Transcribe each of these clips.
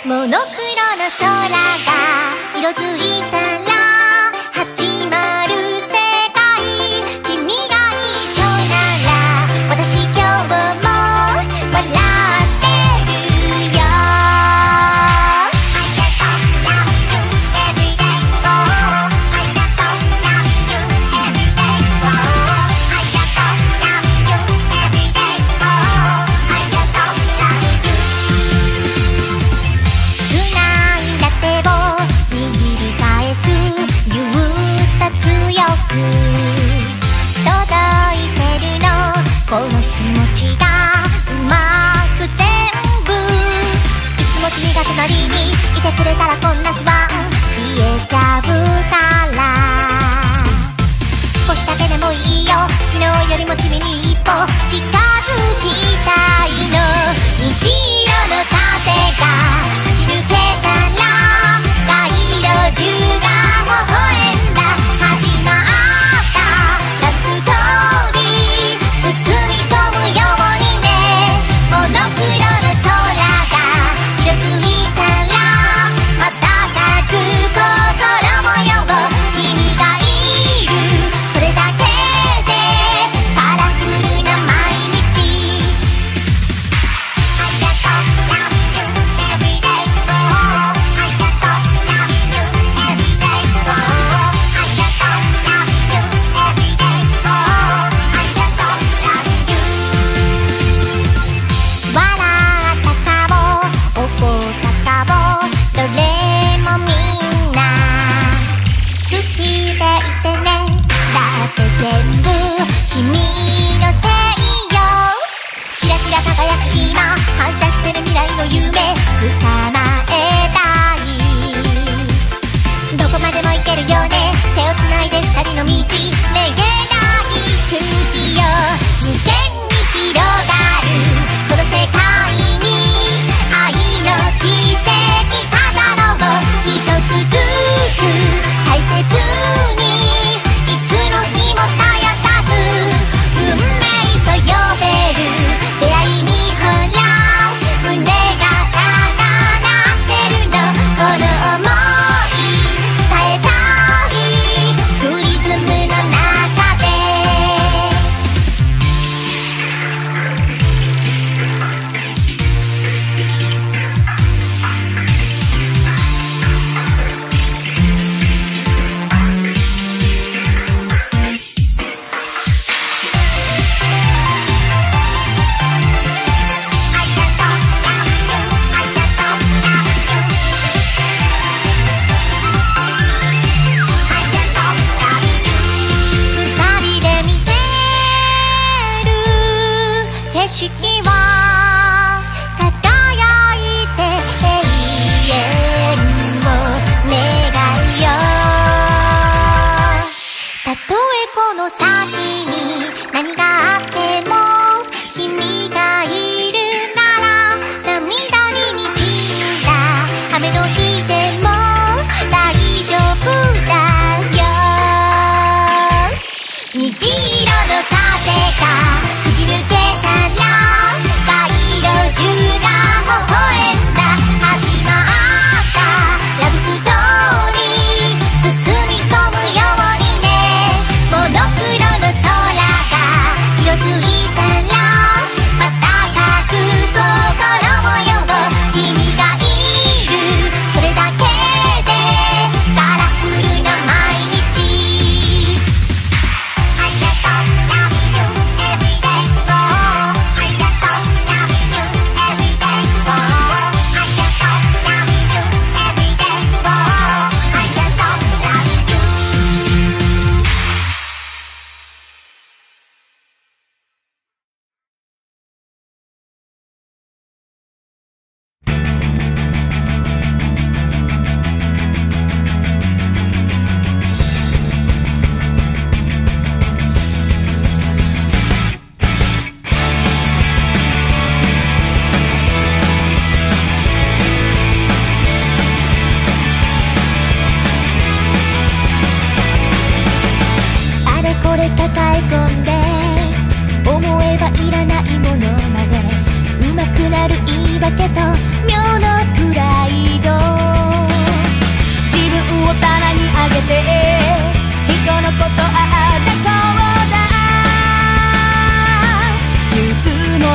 モノクロの空が色づいたら始まる世界。君が一緒なら私今日も笑ってるよ。この気持ちがうまく全部いつも君が隣にいてくれたらこんな不安消えちゃうから少しだけでもいいよ昨日よりも君に一歩近づきたいの。虹色の風が吹き抜けたら街路樹が微笑んだ始まったラブストーリー包み込むようにね。モノクロの空が色づいたら瞬く心模様君がいるそれだけでカラフルな毎日。ありがとう Love you every day oh ありがとう Love you every day oh ありがとう Love you every day oh ありがとう Love you。 笑った顔怒った顔どれもみんな好きでいてね。だって全部君のせいよ。キラキラ輝く今反射してる未来の夢捕まえたい。どこまでも行けるよね手をつないで二人の道めげない好きよ。無限に広がるこの世界に愛の奇跡飾ろう。一つずつ大切にいつの日も絶やさず運命と呼べる出会いにほら胸が高鳴ってるの。この想い伝えたいプリズムの中で。二人で見てる景色は輝いて永遠を願うよ。たとえこの先に何があっても君がいるなら涙に滲んだ雨の日でも大丈夫だよ。虹色の風が吹き抜けたら街路樹が微笑んだ始まったラブストーリー包み込むようにね。モノクロの空が色づいたら瞬く心模様君がいるそれだけでカラフルな毎日。ありがとう Love you every day oh ありがとう Love you every day oh ありがとう Love you every day oh ありがとう Love you。あれこれ抱え込んで思えばいらないものまで上手くなる言い訳と妙のくらい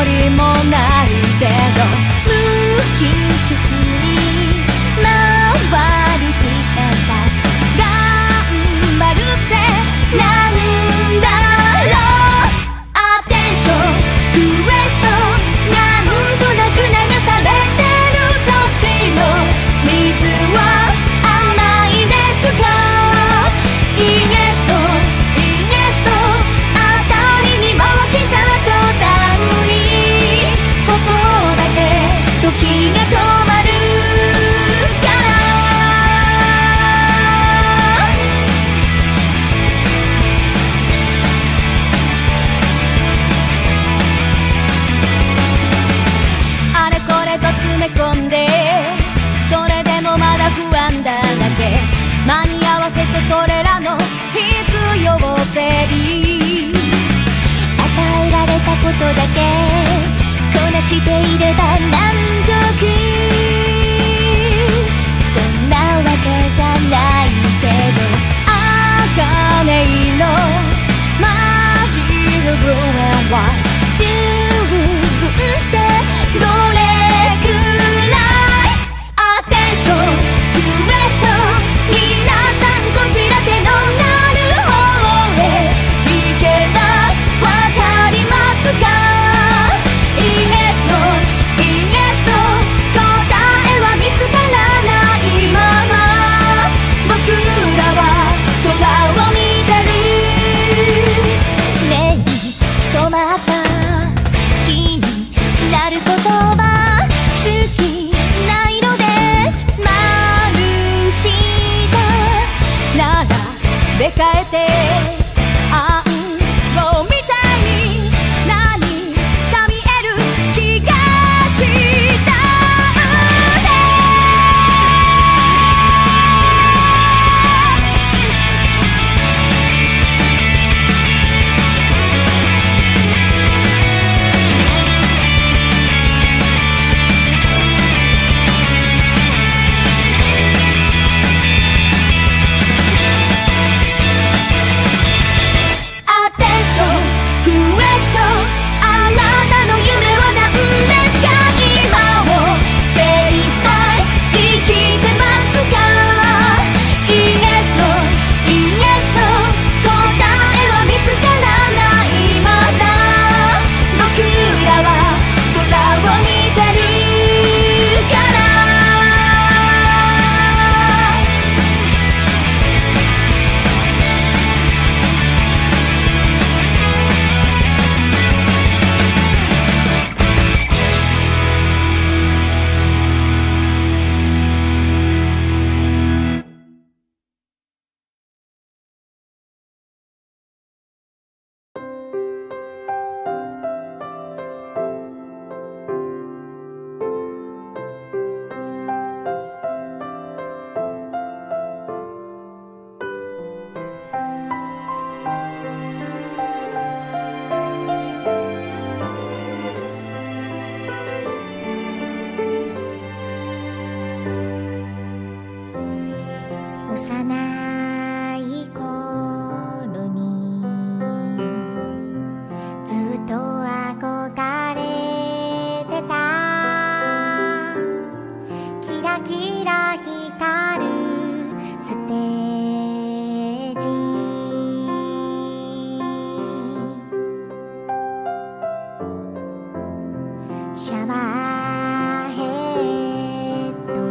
りもないけど無機質に回りきってた頑張るってなんだろうアテンションクエスチョンなんとなく流されてるそっちの水は甘いですかイエスとイエスと当たりに回した途端にここだけ時が止まるからあれこれと詰め込んでそれでもまだ不安だらけ間に合わせてそれらの必要性与えられたことだけこなしていれば満足そんなわけじゃないけど茜色マジのグレーは十分ってどれくらいアテンションクエスチョン皆さんこちら手のなる方へ行けばわかりますかイエスのイエスの答えは見つからないまま僕らは空を見てる目に留まった気になる言葉好きな色で丸したなら出替えて暗号みたいに何か見える気がしたんでアテンションクエスチョンあなたの夢は何ですか今を精一杯生きてますかイエスのイエスの答えは見つからないまだ僕らは空を見てるから幼い頃にずっと憧れてたキラキラ光るステージシャワーヘッド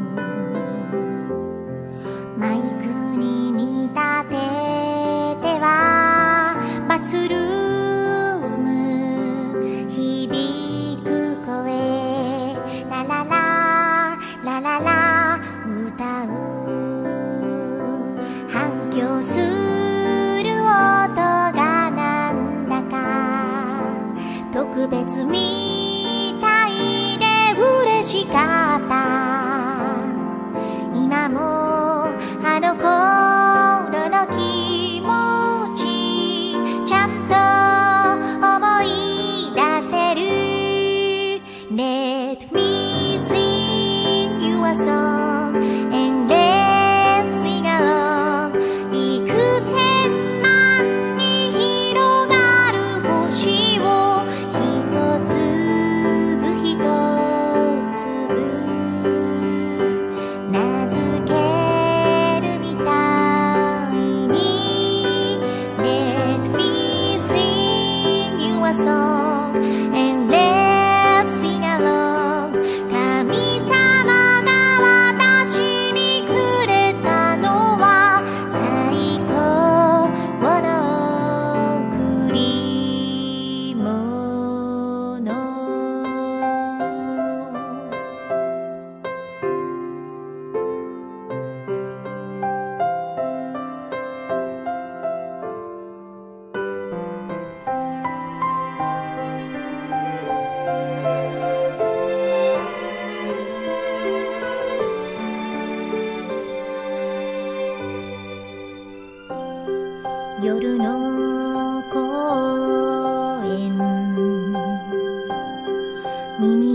マイクに見立ててはバスルーム響く声ララララララ歌う反響する音がなんだか特別みたいで嬉しかった今もあの頃の気持ちちゃんと思い出せる Let me sing you a song and let's sing along 幾千万に広がる星を一つ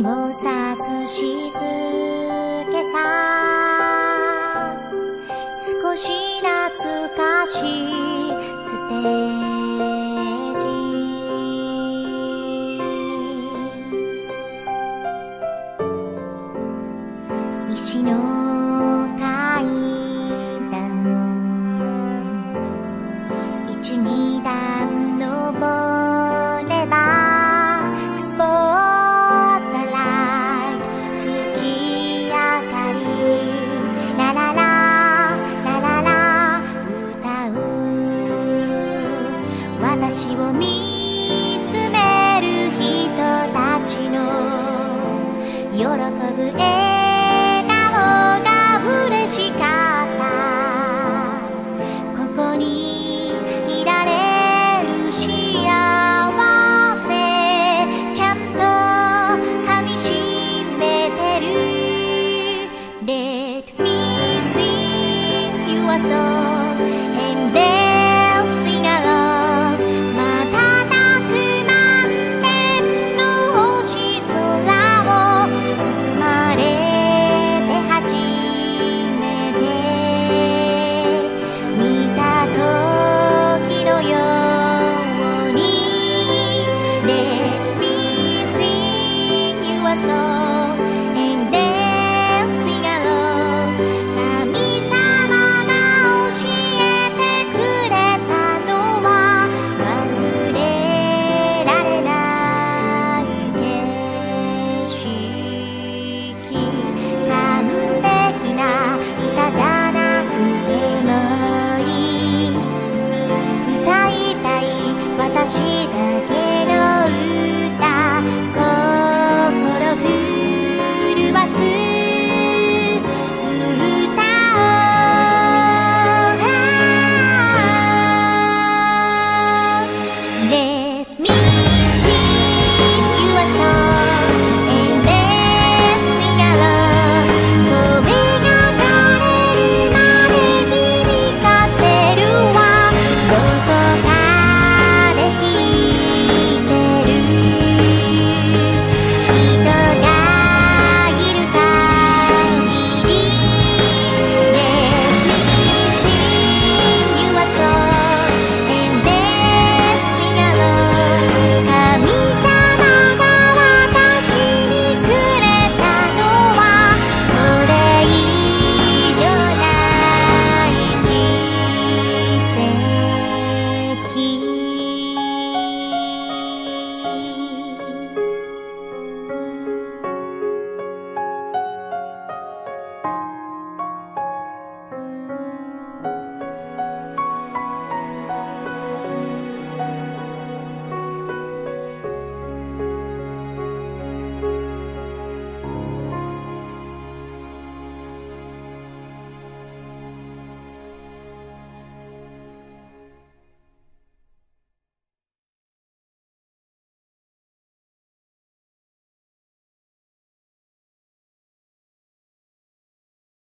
もさす静けさ少し懐かしいステージ石の階段一二段登ればスポットライト月明かりララララララ歌う私を見つめる人たちの喜ぶ笑顔が嬉しかったここにいられる幸せちゃんと噛みしめてる Let me sing your song and they'll sing along 瞬く満天の星空を生まれて初めて見た時のように Let me sing your song